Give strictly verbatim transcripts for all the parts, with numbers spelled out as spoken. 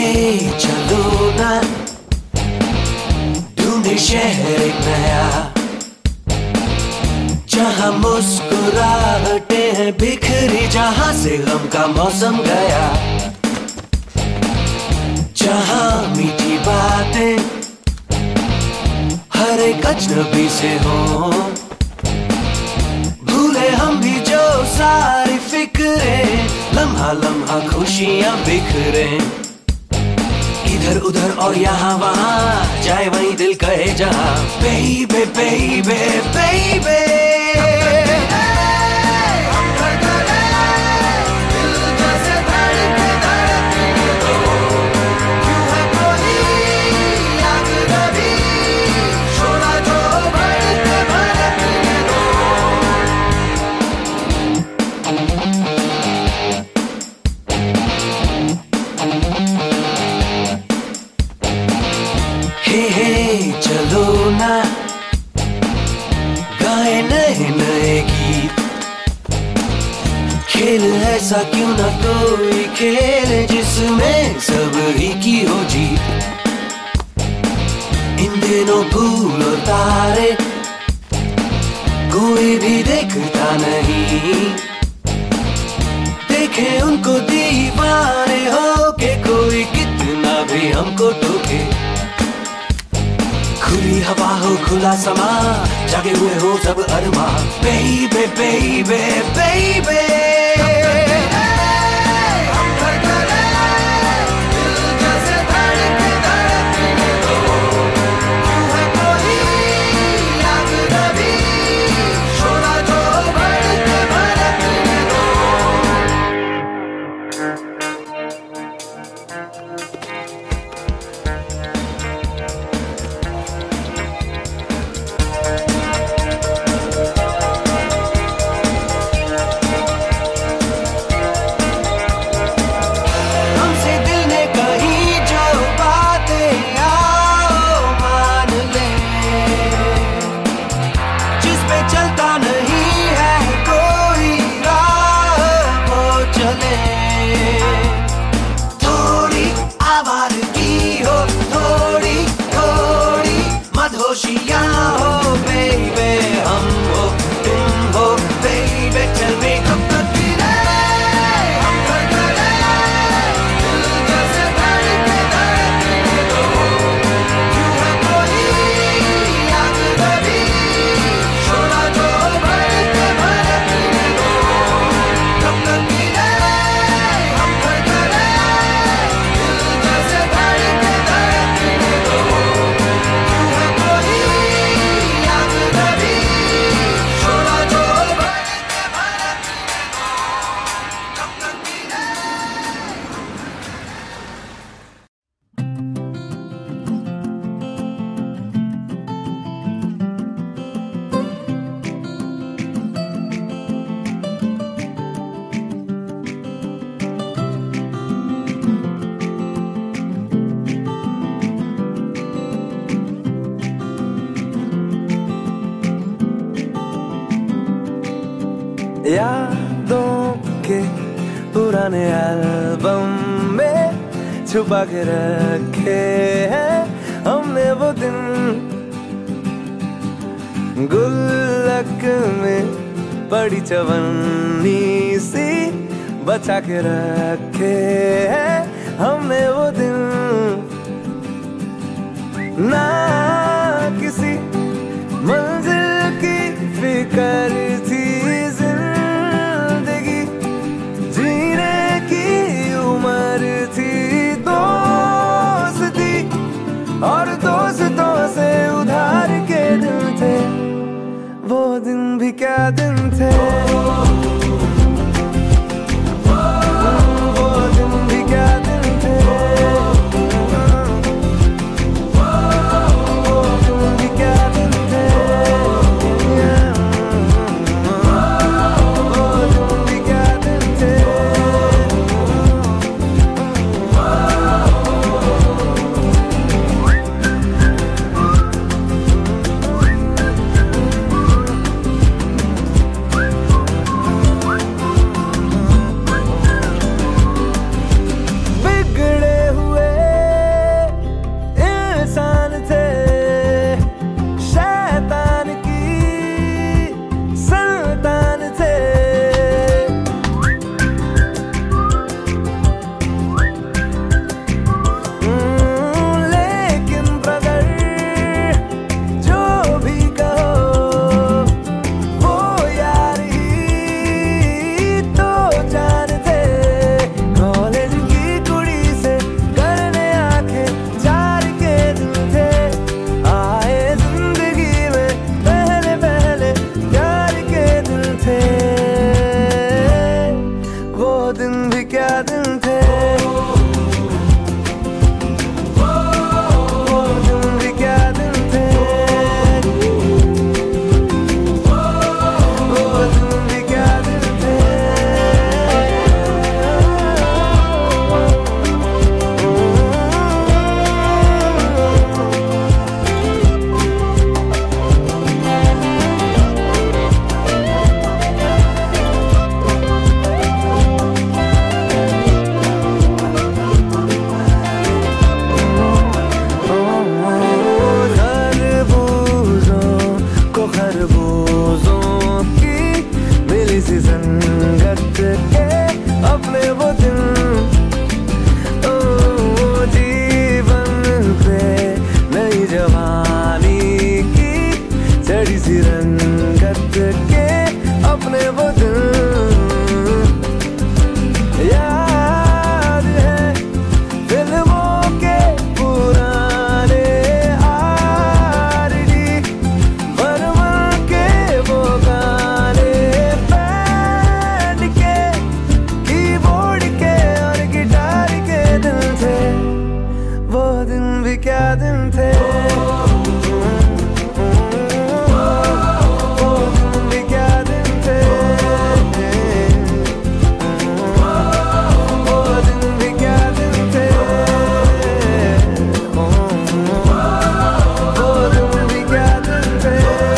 हे चलो ना ढूंढे शहर एक नया, जहाँ मुस्कुराहटें हैं बिखरी, जहाँ से गम का मौसम गया, जहाँ मीठी बातें हर एक अजनबी से हो, भूले हम भी जो सारी फिक्रें, लम्हा लम्हा खुशियाँ बिखरे, इधर उधर और यहाँ वहाँ, जाए वहीं दिल कहे जहाँ, बेबे बेबे बेबे चलो ना गाए नए नए गीत, खेल ऐसा क्यों ना कोई खेल जिसमें सब ही की हो जीत। इन दिनों फूल और तारे कोई भी देखता नहीं, देखे उनको दीवाने हो के कोई कितना भी हमको टोके, खुली हवा हो खुला समा, जागे हुए हो सब अरमा, बेबे बेबे बेबे हो बेबे, हम हो तुम हो बेबे, चल में कब तक गिरे हम कर करे, दिल जैसे धड़के धड़कने दो, क्यों है कोई याद कभी, शोला जो भड़के भड़कने दो, कब तक गिरे हम कर करे, दिल जैसे धड़के धड़कने दो, क्यों है कोई यादों के पुराने एल्बम में छुपा के रखे हैं हमने वो दिन, गुल्लक में पड़ी चवन्नी सी बचा के रखे हैं हमने वो दिन, ना किसी मंजिल की फिक्र थी, जिंदगी जीने की उम्र थी, दोस्ती और दोस्तों से उधार के दिन थे, वो दिन भी क्या दिन थे, वो दिन भी क्या दिन थे, वो दिन भी क्या दिन थे, वो दिन भी क्या दिन थे। दिन थे, वो दिन भी क्या दिन थे, वो दिन भी क्या दिन थे, वो दिन भी क्या दिन थे।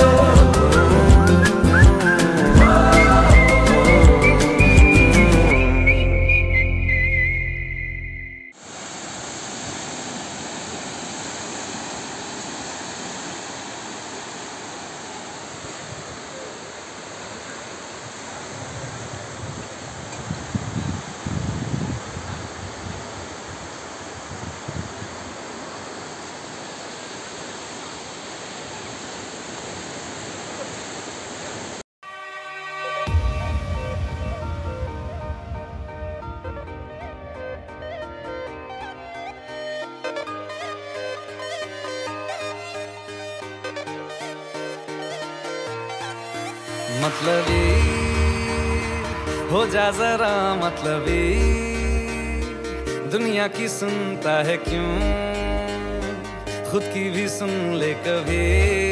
मतलबी हो जा जरा मतलबी, दुनिया की सुनता है क्यों, खुद की भी सुन ले कभी।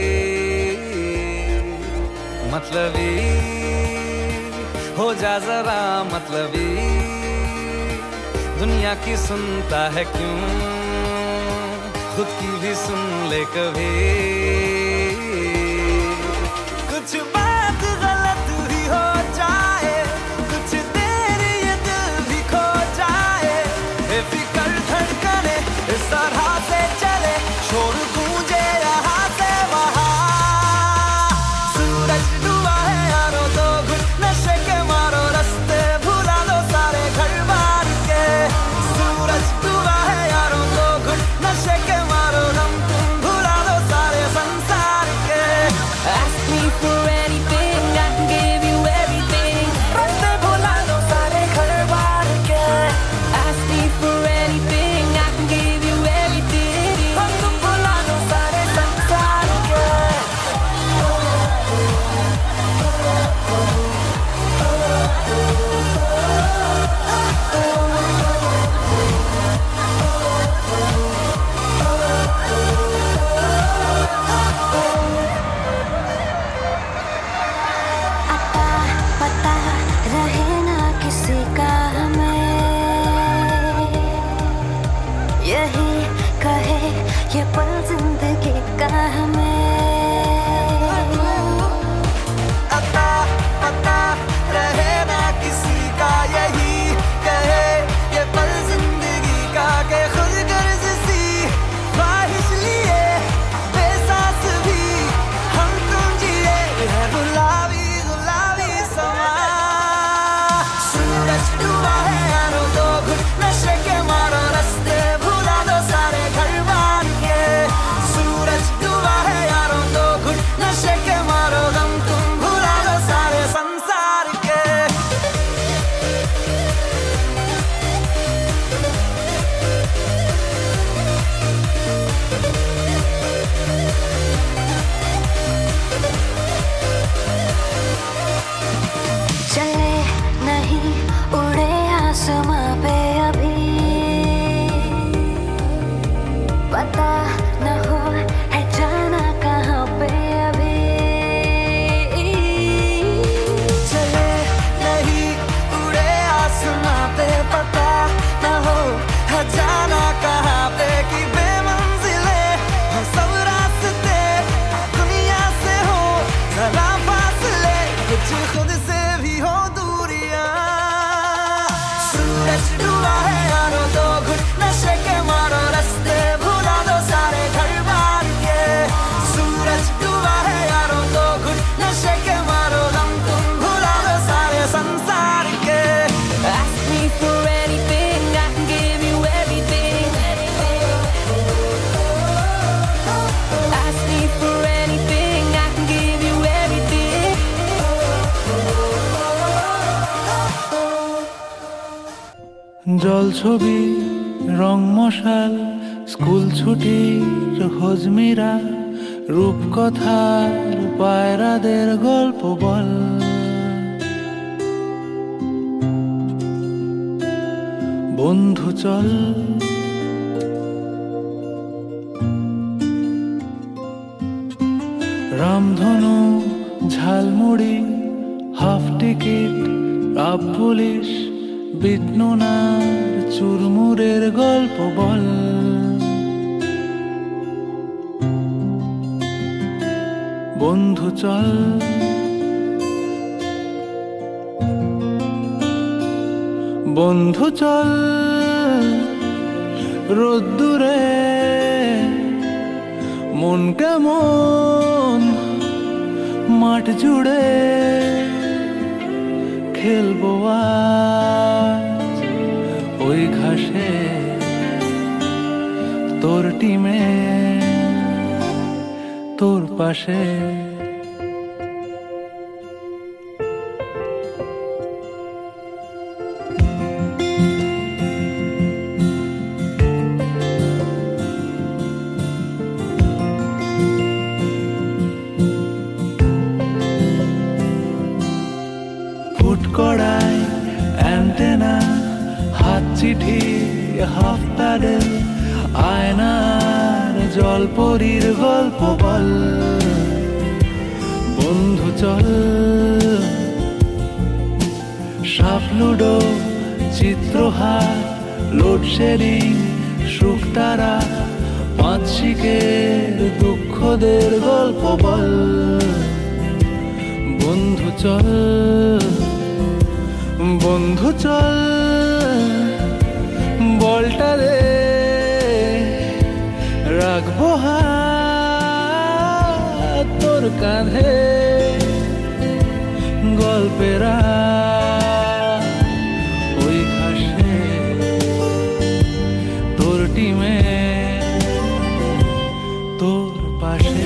मतलबी हो जा जरा मतलबी, दुनिया की सुनता है क्यों, खुद की भी सुन ले कभी। कुछ बात गलत भी हो जाए, कुछ देर ये दिल भी खो जाए, बेफिक्र धड़कने इस तरह से चले, शोर गूंजे यहाँ से वहाँ। सूरज डूबा है यारो तो घुट नशे के मारो, रास्ते भुला दो सारे घर बार के। सूरज डूबा है यारो तो घुट नशे के मारो, हम तुम भुला दो सारे संसार के। Ask me for anything, I can give you everything. रास्ते भुला दो सारे घर बार के। Ask me for anything, I can give you everything. हम तुम भुला दो सारे संसार के। आता पता रहे ना किसी का हमें, यही कहे ये पल जिंदगी का हमें। अता पता रहे ना किसी का, यही कहे ये पल जिंदगी का, के खुद गर्ज सी ख्वाहिश लिए बेसास भी हम तुम जिए है गुलाबी गुलाबी समा। सूरज डूबा है यारो तो घुट नशे के मारो, रास्ते भुला दो सारे घर बार के। सूरज डूबा है यारो तो घुट नशे के मारो, गम तुम भुला दो सारे संसार के। चले नहीं उड़े आसमां पे अभी, पता न हो है जाना कहाँ पे अभी। चले नहीं उड़े आसमां पे, पता न हो है जाना कहाँ पे, कि बेमंजिले हो सब रास्ते, दुनिया से हो जरा फासले, कुछ खुद से भी हो दूरियां। सूरज डूबा है यारो तो घुट नशे के मारो, रास्ते भुला दो सारे घर बार के। सूरज डूबा है यारो तो घुट नशे के मारो, गम तुम भुला दो सारे संसार के। Ask me for anything, I can give you everything. Ask me for anything, I can give you everything. জল ছবি রং মশাল, স্কুল ছুটির হজমিরা, রূপকথার পায়রাদের গল্প বল। বন্ধু চল ঝালমুড়ি হাফ টিকিট রাব পুলিশ বিটনুনার চুরমুরের গল্প বল। বন্ধু চল বন্ধু চল রোদ্দুরে মন কেমন মাঠ জুড়ে খেলবো আজ ওই ঘাসে তোর টিমে তোর পাশে। কড়াই অ্যান্টেনা হাত চিঠি হাফ প্যাডেল আয়নার জলপরীর গল্প বল। বন্ধু চল সাপ লুডো চিত্রহার লোডশেডিং শুকতারা পাঁচ শিকের দুঃখদের গল্প বল। বন্ধু চল বন্ধু চল বলটা রে রাখবো হাত তোর কাঁধে গল্পেরা ওই ঘাসে তোর টিমে তোর পাশে।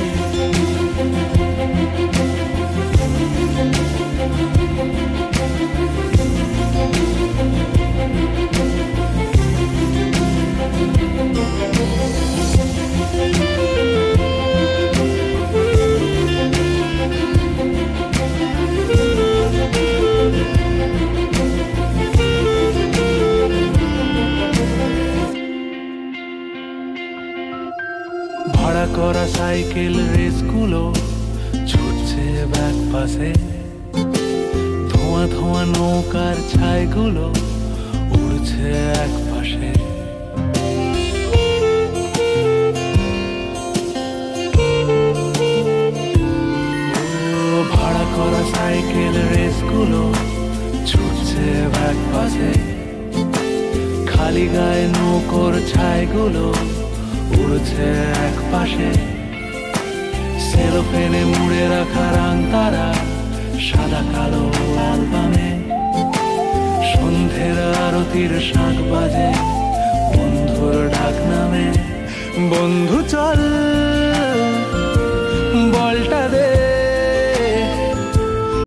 ভাড়া করা সাইকেল রেসগুলো ছুটছে ব্যাক পাশে ধোঁয়া ধোঁয়া নৌকার ছাইগুলো উড়ছে এক পাশে। ভাড়া করা সাইকেল রেসগুলো ছুটছে ব্যাক পাশে খালি গায়ে নৌকোর ছাইগুলো উড়ছে এক পাশে। সেলোফেনে মুড়ে রাখা রাং তারা সাদা কালো অ্যালবামে সন্ধ্যের আরতির শাঁখ বাজে বন্ধুর ডাক নামে। বন্ধু চল